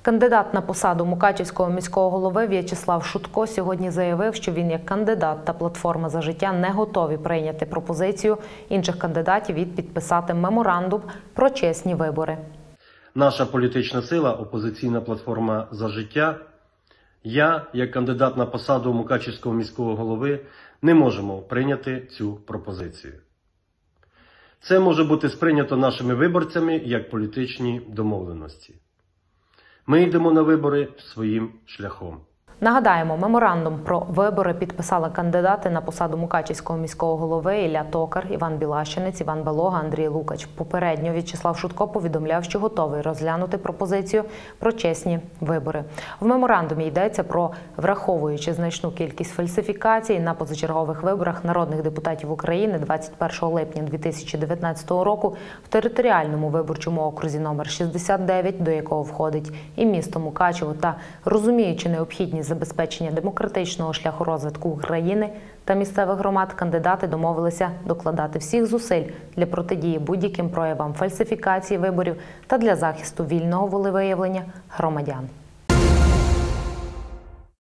Кандидат на посаду Мукачівського міського голови В'ячеслав Шутко сьогодні заявив, що він як кандидат та платформа «За життя» не готові прийняти пропозицію інших кандидатів і підписати меморандум про чесні вибори. Наша політична сила, опозиційна платформа «За життя», я, як кандидат на посаду Мукачівського міського голови, не можемо прийняти цю пропозицію. Це може бути сприйнято нашими виборцями як політичні домовленості. Ми йдемо на вибори своїм шляхом. Нагадаємо, меморандум про вибори підписали кандидати на посаду Мукачівського міського голови Ілля Токар, Іван Білащинець, Іван Балога, Андрій Лукач. Попередньо В'ячеслав Шутко повідомляв, що готовий розглянути пропозицію про чесні вибори. В меморандумі йдеться про враховуючи значну кількість фальсифікацій на позачергових виборах народних депутатів України 21 липня 2019 року в територіальному виборчому окрузі номер 69, до якого входить і місто Мукачево, та розуміючи необхідність забезпечення демократичного шляху розвитку України та місцевих громад, кандидати домовилися докладати всіх зусиль для протидії будь-яким проявам фальсифікації виборів та для захисту вільного волевиявлення громадян.